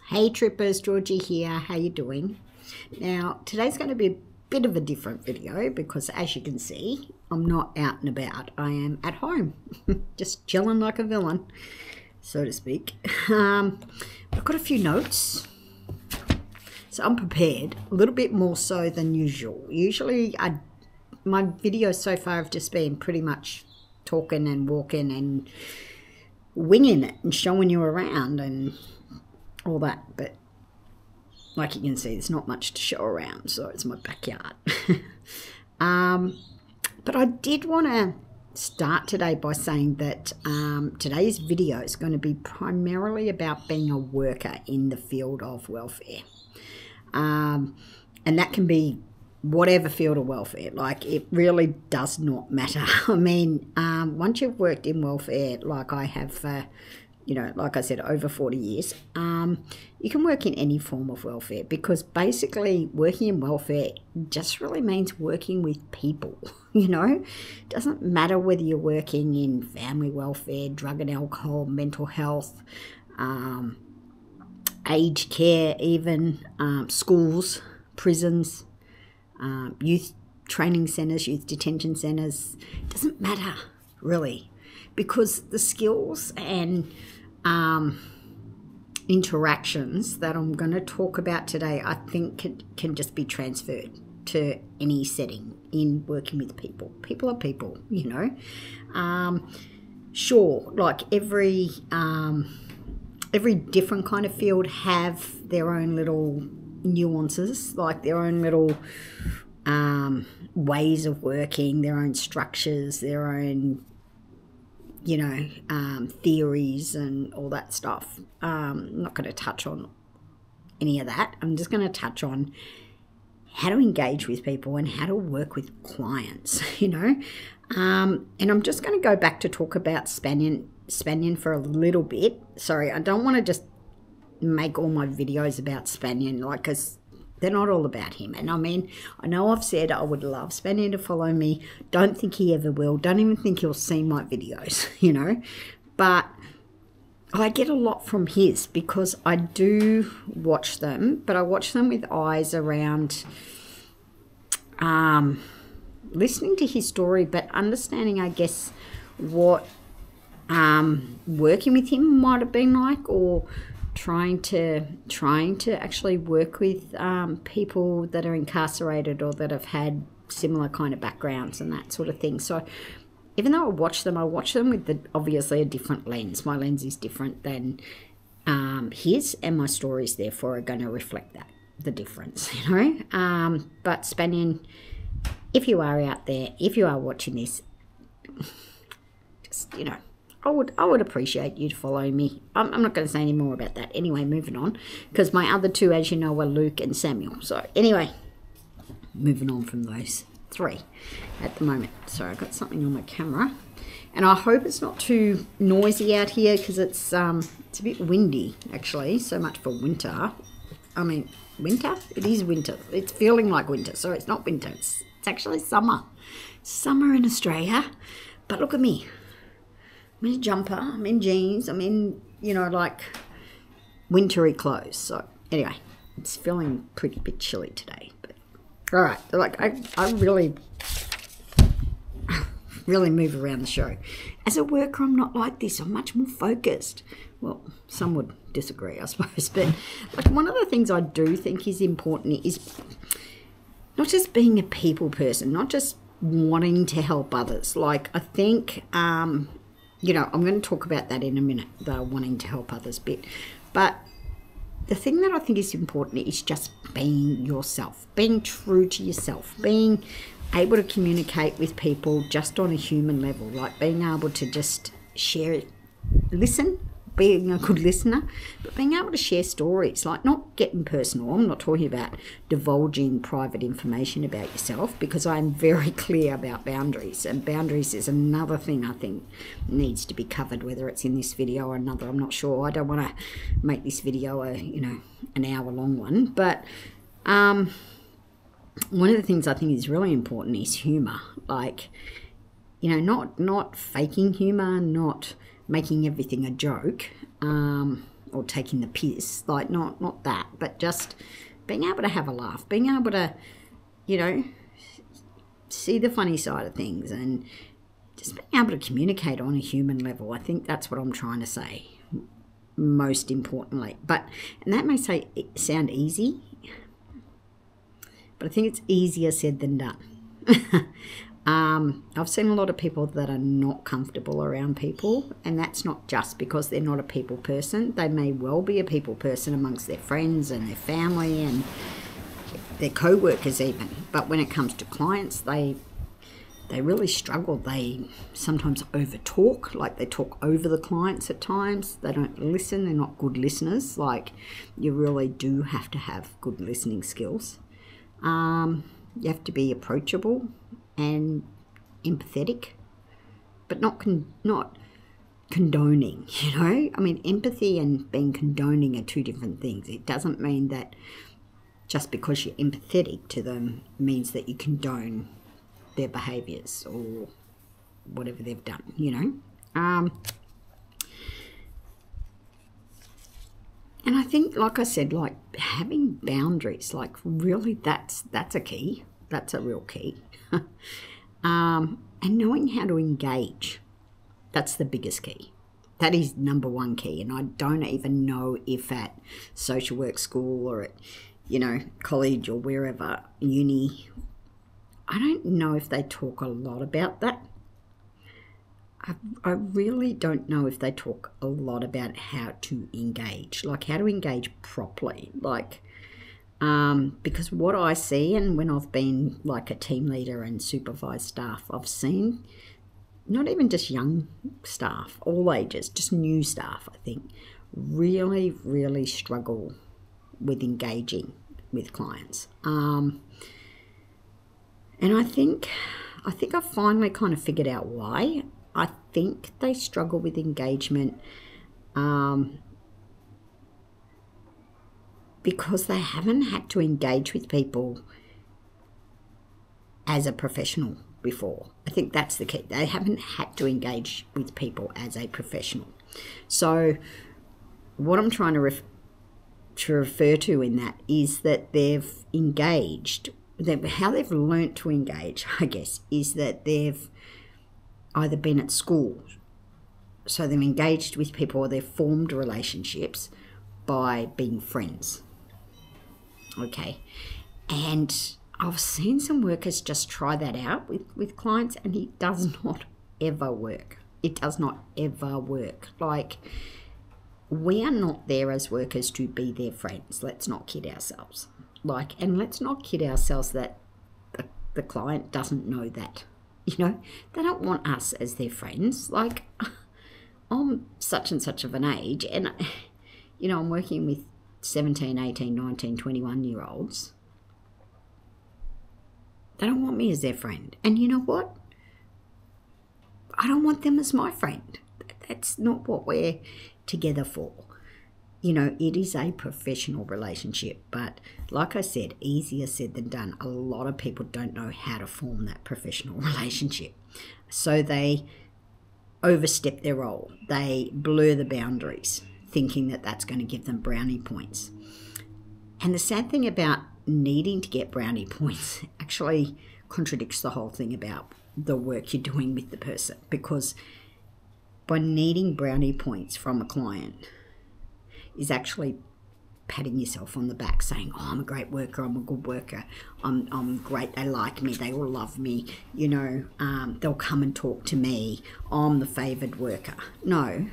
Hey Trippers, Georgie here. How you doing? Now, today's going to be a bit of a different video because as you can see, I'm not out and about. I am at home, just chilling like a villain, so to speak. I've got a few notes, so I'm prepared, a little bit more so than usual. Usually, my videos so far have just been pretty much talking and walking and winging it and showing you around and all that, but like you can see, there's not much to show around, so it's my backyard. But I did want to start today by saying that today's video is going to be primarily about being a worker in the field of welfare, and that can be whatever field of welfare. Like, it really does not matter. I mean, once you've worked in welfare like I have for, like I said, over 40 years, you can work in any form of welfare, because basically working in welfare just really means working with people. It doesn't matter whether you're working in family welfare, drug and alcohol, mental health, aged care, even schools, prisons, youth training centres, youth detention centres. It doesn't matter really, because the skills and interactions that I'm going to talk about today, I think can just be transferred to any setting in working with people. People are people, Sure, like every different kind of field have their own little nuances, like their own little ways of working, their own structures, their own theories and all that stuff. I'm not going to touch on any of that. I'm just going to touch on how to engage with people and how to work with clients, and I'm just going to go back to talk about Spanion for a little bit. Sorry, I don't want to just make all my videos about Spanion, because they're not all about him. And I mean, I know I've said I would love Spanion to follow me. Don't think he ever will. Don't even think he'll see my videos, But I get a lot from his, because I do watch them, but I watch them with eyes around listening to his story, but understanding, I guess, what working with him might have been like, or trying to actually work with people that are incarcerated or that have had similar kind of backgrounds and that sort of thing. So even though I watch them with obviously a different lens. My lens is different than his, and my stories therefore are going to reflect the difference, But Spanion, if you are out there, if you are watching this, just, I would appreciate you to follow me. I'm not going to say any more about that. Anyway, moving on, because my other two, as you know, are Luke and Samuel. So anyway, moving on from those three at the moment. Sorry, I got something on my camera, and I hope it's not too noisy out here, because it's a bit windy actually. So much for winter. I mean, winter? It is winter. It's feeling like winter. So it's not winter. It's actually summer. Summer in Australia. But look at me. I'm in a jumper, I'm in jeans, I'm in, like wintry clothes. So anyway, it's feeling pretty bit chilly today. But all right, like I really move around the show. As a worker, I'm not like this. I'm much more focused. Well, some would disagree, I suppose. But like, one of the things I do think is important is not just being a people person, not just wanting to help others. Like, I think I'm going to talk about that in a minute, the wanting to help others bit. But the thing that I think is important is just being yourself, being true to yourself, being able to communicate with people just on a human level, like being able to just share, listen, being a good listener, but being able to share stories, like not getting personal. I'm not talking about divulging private information about yourself, because I'm very clear about boundaries, and boundaries is another thing I think needs to be covered, whether it's in this video or another. I'm not sure. I don't want to make this video an hour-long one, but one of the things I think is really important is humour. Like, not faking humour, not making everything a joke. or taking the piss, like not that, but just being able to have a laugh, being able to, you know, see the funny side of things, and just being able to communicate on a human level. I think that's what I'm trying to say, most importantly. And that may sound easy, but I think it's easier said than done. I've seen a lot of people that are not comfortable around people, and that's not just because they're not a people person. They may well be a people person amongst their friends and their family and their co-workers even. But when it comes to clients, they really struggle. They sometimes over-talk, like they talk over the clients at times. They don't listen. They're not good listeners. Like, you really do have to have good listening skills. You have to be approachable and empathetic, but not condoning, you know? I mean, empathy and being condoning are two different things. It doesn't mean that just because you're empathetic to them means that you condone their behaviours or whatever they've done, you know? And I think, like I said, like having boundaries, like really that's a key. That's a real key. And knowing how to engage, that's the biggest key. That is number one key. And I don't even know if at social work school or at, you know, college or wherever, uni, I don't know if they talk a lot about that. I really don't know if they talk a lot about how to engage, like how to engage properly, like, because what I see, and when I've been like a team leader and supervised staff, I've seen not even just young staff, all ages, just new staff, I think, really, really struggle with engaging with clients. And I think I've finally kind of figured out why. I think they struggle with engagement because they haven't had to engage with people as a professional before. I think that's the key. They haven't had to engage with people as a professional. So what I'm trying to refer to in that is that they've engaged. How they've learnt to engage, I guess, is that they've either been at school, so they've engaged with people, or they've formed relationships by being friends. Okay. And I've seen some workers just try that out with clients, and it does not ever work. It does not ever work. Like, we are not there as workers to be their friends. Let's not kid ourselves. Like, and let's not kid ourselves that the client doesn't know that. You know, they don't want us as their friends. Like, I'm such and such of an age, and, you know, I'm working with 17, 18, 19, 21-year-olds. They don't want me as their friend. And you know what? I don't want them as my friend. That's not what we're together for. You know, it is a professional relationship, but like I said, easier said than done. A lot of people don't know how to form that professional relationship. So they overstep their role. They blur the boundaries, thinking that that's going to give them brownie points. And the sad thing about needing to get brownie points actually contradicts the whole thing about the work you're doing with the person, because by needing brownie points from a client is actually patting yourself on the back, saying, oh, I'm a great worker, I'm a good worker, I'm great, they like me, they all love me, you know, they'll come and talk to me, I'm the favoured worker. No,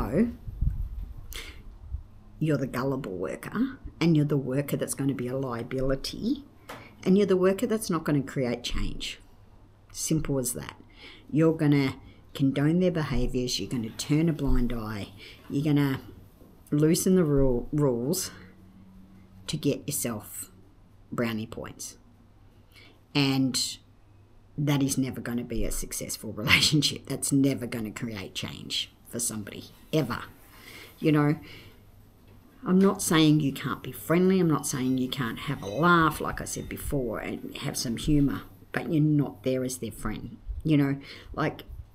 you're the gullible worker, and you're the worker that's going to be a liability, and you're the worker that's not going to create change. Simple as that. You're going to condone their behaviours, you're going to turn a blind eye, you're going to loosen the rules to get yourself brownie points. And that is never going to be a successful relationship. That's never going to create change for somebody, ever. You know, I'm not saying you can't be friendly. I'm not saying you can't have a laugh, like I said before, and have some humour, but you're not there as their friend. You know, like,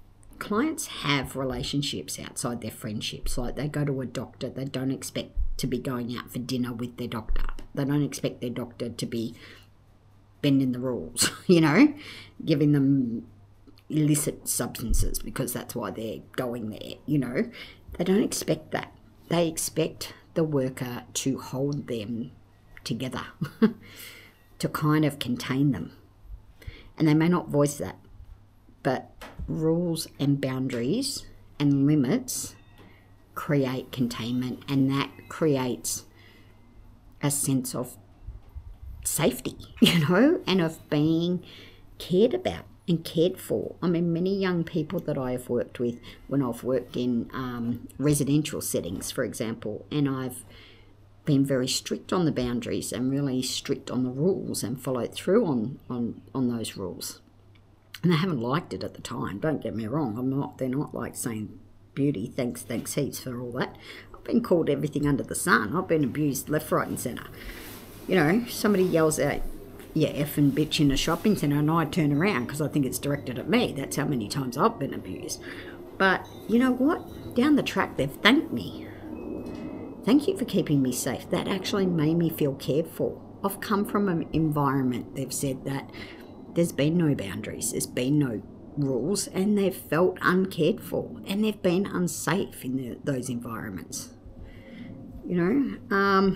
clients have relationships outside their friendships. Like they go to a doctor, they don't expect to be going out for dinner with their doctor. They don't expect their doctor to be bending the rules, you know, giving them illicit substances because that's why they're going there, you know. They don't expect that. They expect the worker to hold them together, to kind of contain them. And they may not voice that, but rules and boundaries and limits create containment, and that creates a sense of safety, you know, and of being cared about and cared for. I mean, many young people that I have worked with when I've worked in residential settings, for example, and I've been very strict on the boundaries and really strict on the rules and followed through on those rules. And they haven't liked it at the time, don't get me wrong. They're not like saying, beauty, thanks heaps for all that. I've been called everything under the sun. I've been abused left, right and centre. You know, somebody yells out, yeah, effing bitch in a shopping centre, and I turn around because I think it's directed at me. That's how many times I've been abused. But you know what? Down the track, they've thanked me. Thank you for keeping me safe. That actually made me feel cared for. I've come from an environment, they've said, that there's been no boundaries, there's been no rules, and they've felt uncared for, and they've been unsafe in those environments. You know?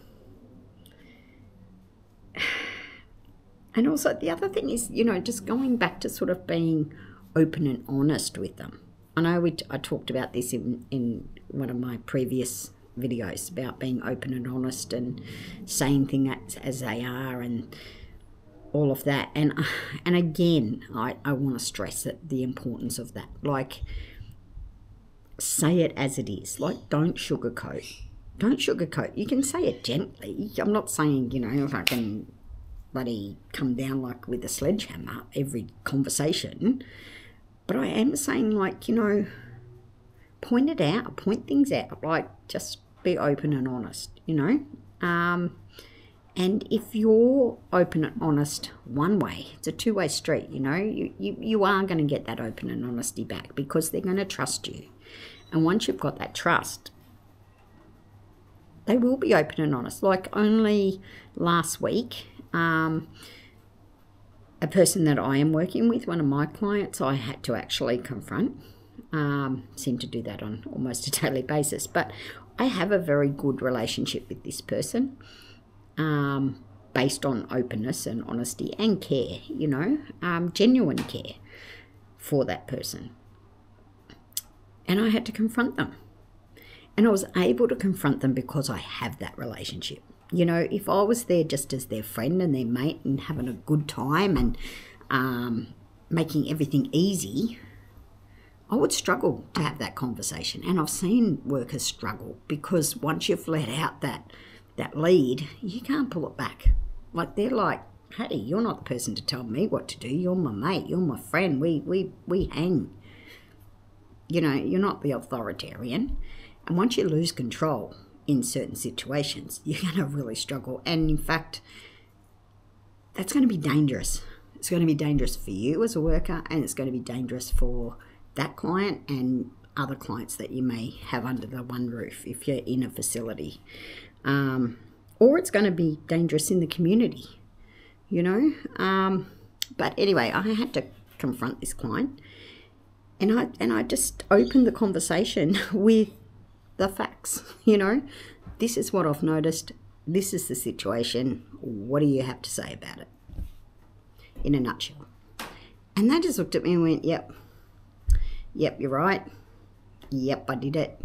And also the other thing is, you know, just going back to sort of being open and honest with them. I know I talked about this in one of my previous videos about being open and honest and saying things as they are and all of that. And again, I want to stress that the importance of that. Like, say it as it is. Like, don't sugarcoat. Don't sugarcoat. You can say it gently. I'm not saying, you know, if I can bloody come down like with a sledgehammer every conversation, but I am saying, like, you know, point it out, point things out, like just be open and honest, you know. And if you're open and honest one way, it's a two-way street, you know. You are going to get that open and honesty back because they're going to trust you. And once you've got that trust, they will be open and honest. Like only last week, a person that I am working with, one of my clients, I had to actually confront. Seem to do that on almost a daily basis. But I have a very good relationship with this person, based on openness and honesty and care, you know, genuine care for that person. And I had to confront them. And I was able to confront them because I have that relationship. You know, if I was there just as their friend and their mate and having a good time and making everything easy, I would struggle to have that conversation. And I've seen workers struggle because once you've let out that lead, you can't pull it back. Like they're like, hey, you're not the person to tell me what to do. You're my mate. You're my friend. We hang. You know, you're not the authoritarian. And once you lose control in certain situations, you're going to really struggle. And in fact, that's going to be dangerous. It's going to be dangerous for you as a worker, and it's going to be dangerous for that client and other clients that you may have under the one roof if you're in a facility. Or it's going to be dangerous in the community, you know. But anyway, I had to confront this client, and I just opened the conversation with the facts, you know. This is what I've noticed. This is the situation. What do you have to say about it? In a nutshell. And they just looked at me and went, yep, you're right. Yep, I did it.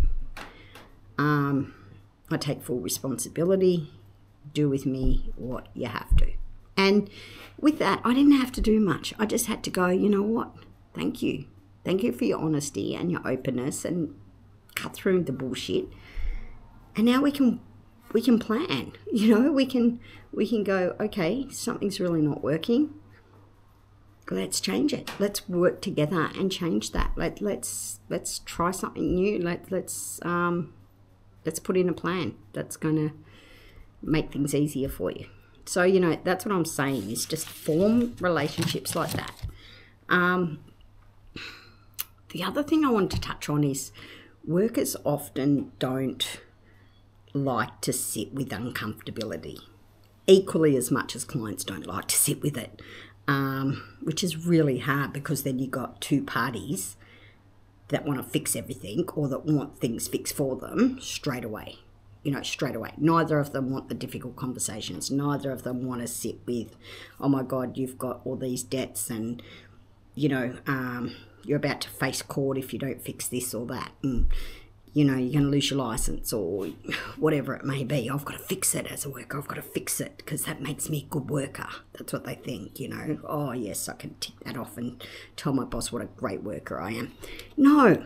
I take full responsibility. Do with me what you have to. And with that, I didn't have to do much. I just had to go, you know what? Thank you. Thank you for your honesty and your openness and cut through the bullshit. And now we can plan. You know, we can go, okay, something's really not working. Let's change it. Let's work together and change that. Let's try something new. Let's put in a plan that's going to make things easier for you. So, you know, that's what I'm saying, is just form relationships like that. The other thing I want to touch on is workers often don't like to sit with uncomfortability, equally as much as clients don't like to sit with it, which is really hard because then you've got two parties that want to fix everything or that want things fixed for them straight away. Straight away. Neither of them want the difficult conversations. Neither of them want to sit with, oh my God, you've got all these debts and, you're about to face court if you don't fix this or that. And, you're going to lose your license or whatever it may be. I've got to fix it as a worker. I've got to fix it because that makes me a good worker. That's what they think, Oh, yes, I can tick that off and tell my boss what a great worker I am. No.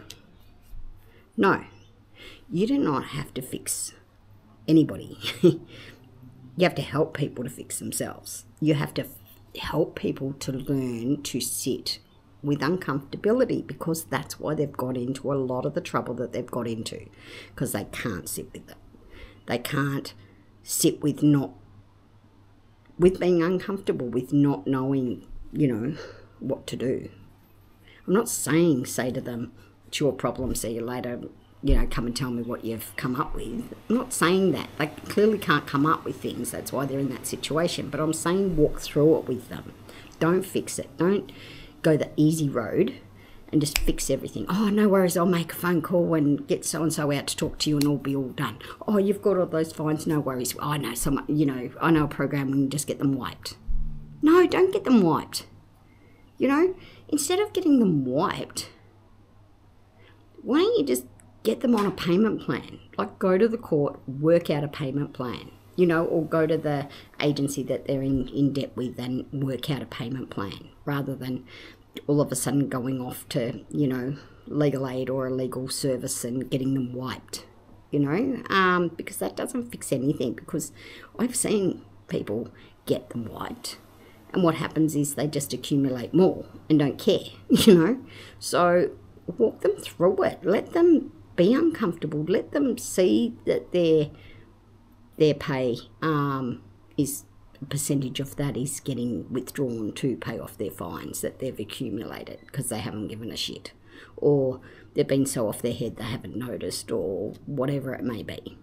You do not have to fix anybody. You have to help people to fix themselves. You have to help people to learn to sit with uncomfortability, because that's why they've got into a lot of the trouble that they've got into, because they can't sit with it. They can't sit with being uncomfortable, with not knowing, what to do. I'm not saying say to them, it's your problem, see you later, come and tell me what you've come up with. I'm not saying that. They clearly can't come up with things. That's why they're in that situation. But I'm saying walk through it with them. Don't fix it. Don't go the easy road and just fix everything. Oh, no worries, I'll make a phone call and get so-and-so out to talk to you and all be all done. Oh, you've got all those fines, no worries. I know someone, I know a program, we can just get them wiped. No, don't get them wiped. Instead of getting them wiped, why don't you just get them on a payment plan? Like, go to the court, work out a payment plan, or go to the agency that they're in debt with and work out a payment plan, rather than all of a sudden going off to, legal aid or a legal service and getting them wiped, because that doesn't fix anything. Because I've seen people get them wiped, and what happens is they just accumulate more and don't care, So walk them through it. Let them be uncomfortable. Let them see that their pay is a percentage of that is getting withdrawn to pay off their fines that they've accumulated because they haven't given a shit, or they've been so off their head they haven't noticed, or whatever it may be.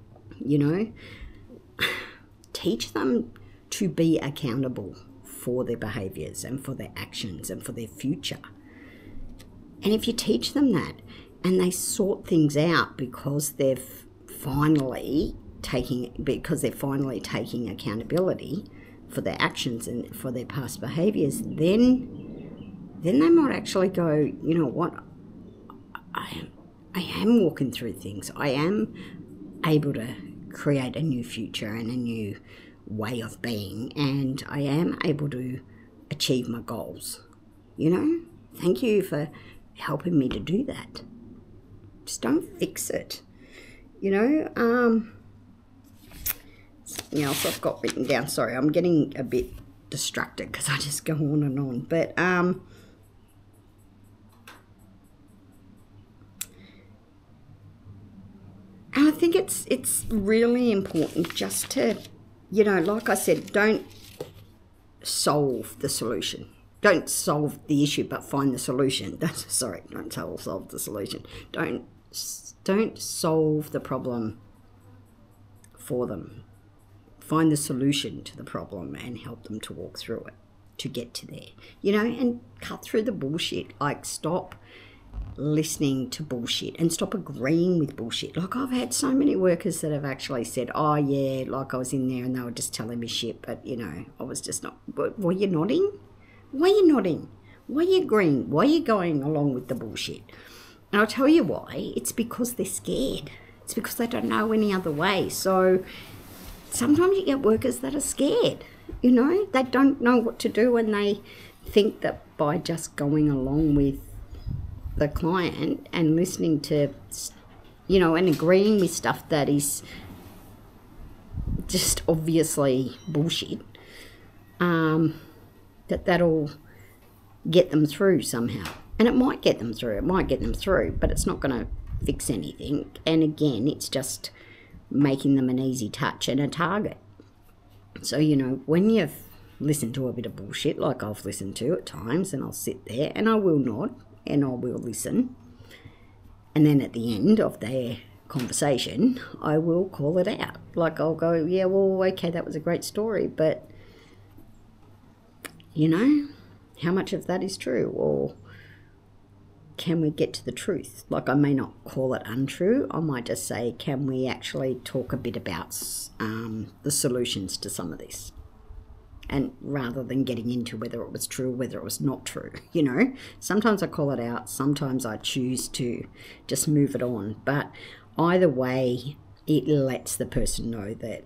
Teach them to be accountable for their behaviours and for their actions and for their future. And if you teach them that and they sort things out because they're finally taking accountability for their actions and for their past behaviours, then they might actually go, you know what, I am walking through things. I am able to create a new future and a new way of being, and I am able to achieve my goals. Thank you for helping me to do that. Just don't fix it. Something else I've got written down. Sorry, I'm getting a bit distracted because I just go on and on. But I think it's really important just to, like I said, don't solve the solution. Don't solve the issue, but find the solution. Don't solve the solution. Don't solve the problem for them. Find the solution to the problem and help them to walk through it, to get to there, and cut through the bullshit. Like, stop listening to bullshit and stop agreeing with bullshit. Like, I've had so many workers that have actually said, oh yeah, like I was in there and they were just telling me shit, but I was just not. Were you nodding? Why are you nodding? Why are you agreeing? Why are you going along with the bullshit? And I'll tell you why. It's because they're scared. It's because they don't know any other way. So sometimes you get workers that are scared. They don't know what to do, and they think that by just going along with the client and listening to, and agreeing with stuff that is just obviously bullshit, that'll get them through somehow. And it might get them through, but it's not going to fix anything. And again, it's just making them an easy touch and a target. So, when you've listened to a bit of bullshit, like I've listened to at times, and I'll sit there and I will nod, and I will listen. And then at the end of their conversation, I will call it out. Like, I'll go, yeah, well, okay, that was a great story, but, you know, how much of that is true? Or can we get to the truth? Like, I may not call it untrue. I might just say, can we actually talk a bit about the solutions to some of this? And rather than getting into whether it was true or whether it was not true, you know. Sometimes I call it out. Sometimes I choose to just move it on. But either way, it lets the person know that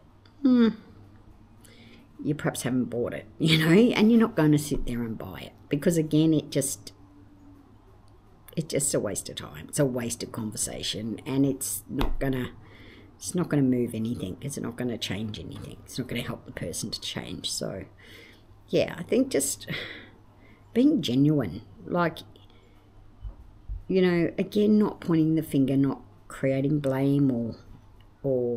you perhaps haven't bought it, you know, and you're not going to sit there and buy it. Because, again, it's just a waste of time. It's a waste of conversation, and it's not going to move anything. It's not going to change anything. It's not going to help the person to change. So, yeah, I think just being genuine. Like, you know, again, not pointing the finger, not creating blame or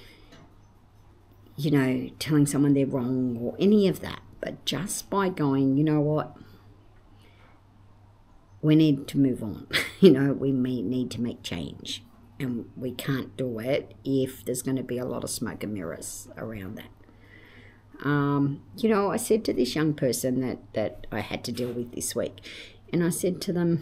you know, telling someone they're wrong or any of that. But just by going, you know what, we need to move on. You know, we may need to make change. And we can't do it if there's going to be a lot of smoke and mirrors around that. You know, I said to this young person that I had to deal with this week, and I said to them,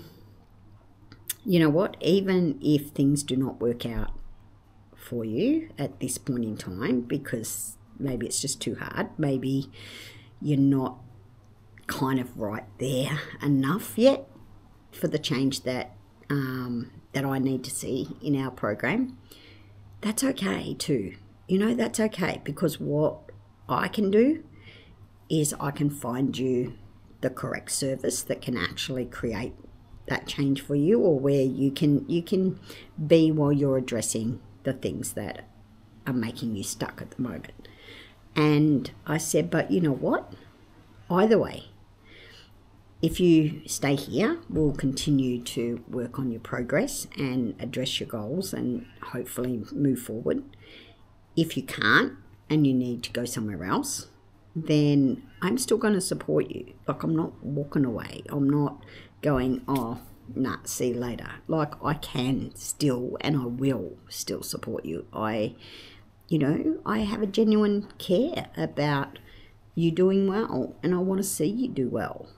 you know what, even if things do not work out for you at this point in time, because maybe it's just too hard, maybe you're not kind of right there enough yet for the change that I need to see in our program, that's okay too. You know, that's okay, because what I can do is I can find you the correct service that can actually create that change for you, or where you can be while you're addressing the things that are making you stuck at the moment. And I said, but you know what? Either way, if you stay here, we'll continue to work on your progress and address your goals and hopefully move forward. If you can't and you need to go somewhere else, then I'm still going to support you. Like, I'm not walking away. I'm not going, oh, nah, see you later. Like, I can still and I will still support you. I have a genuine care about you doing well, and I want to see you do well.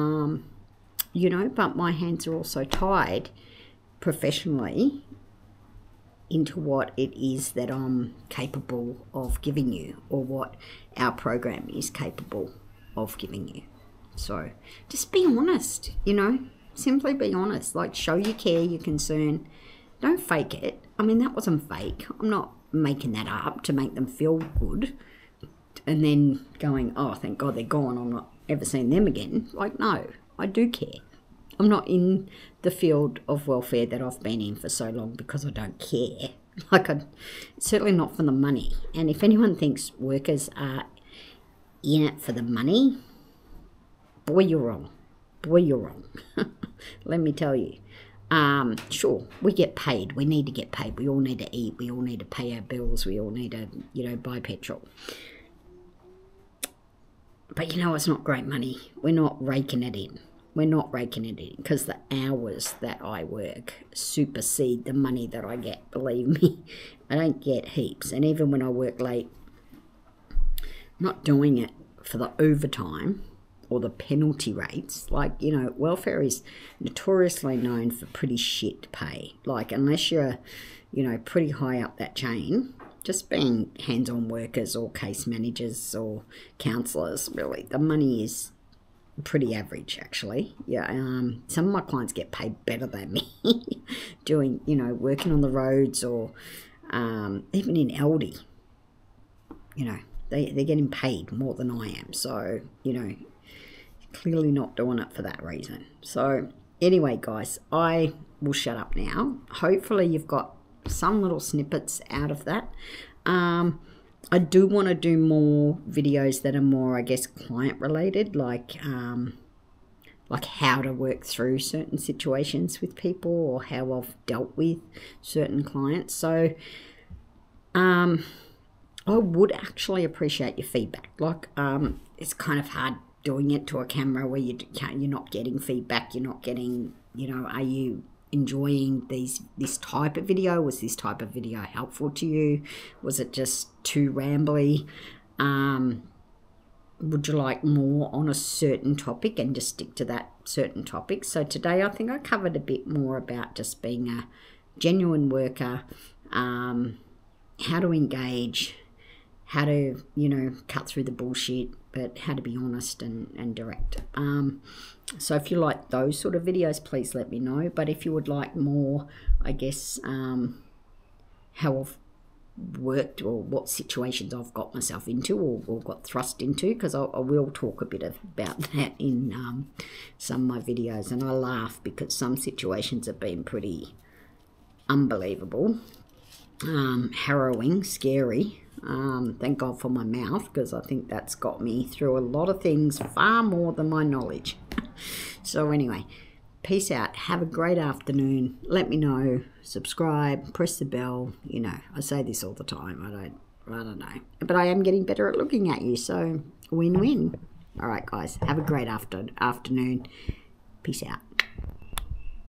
You know, but my hands are also tied professionally into what it is that I'm capable of giving you, or what our program is capable of giving you. So just be honest, you know, simply be honest. Like, show your care, your concern. Don't fake it. I mean, that wasn't fake. I'm not making that up to make them feel good and then going, oh, thank God they're gone, I'm not ever seeing them again. Like, no, I do care. I'm not in the field of welfare that I've been in for so long because I don't care. Like, certainly not for the money. And if anyone thinks workers are in it for the money, boy, you're wrong. Boy, you're wrong. Let me tell you. Sure, we get paid. We need to get paid. We all need to eat. We all need to pay our bills. We all need to, you know, buy petrol. But you know, it's not great money. We're not raking it in. We're not raking it in, because the hours that I work supersede the money that I get. Believe me, I don't get heaps. And even when I work late, I'm not doing it for the overtime or the penalty rates. Like, you know, welfare is notoriously known for pretty shit pay. Like, unless you're, you know, pretty high up that chain, just being hands-on workers or case managers or counsellors, really, the money is pretty average, actually. Yeah, some of my clients get paid better than me doing, you know, working on the roads, or even in Aldi. You know, they're getting paid more than I am. So, you know, clearly not doing it for that reason. So anyway, guys, I will shut up now. Hopefully you've got some little snippets out of that. I do want to do more videos that are more, I guess, client related, like how to work through certain situations with people, or how I've dealt with certain clients. So I would actually appreciate your feedback. Like, it's kind of hard doing it to a camera where you're not getting feedback, you're not getting, are you enjoying this type of video? Was this type of video helpful to you? Was it just too rambly? Would you like more on a certain topic, and just stick to that certain topic? So today I think I covered a bit more about just being a genuine worker, how to engage, how to, cut through the bullshit, but how to be honest and direct. So if you like those sort of videos, please let me know. But if you would like more, I guess, how I've worked or what situations I've got myself into or got thrust into, because I will talk a bit about that in some of my videos. And I laugh because some situations have been pretty unbelievable, harrowing, scary. Thank God for my mouth, because I think that's got me through a lot of things, far more than my knowledge. So anyway, peace out. Have a great afternoon. Let me know. Subscribe. Press the bell. I say this all the time. I don't know. But I am getting better at looking at you. So win-win. All right, guys. Have a great afternoon. Peace out.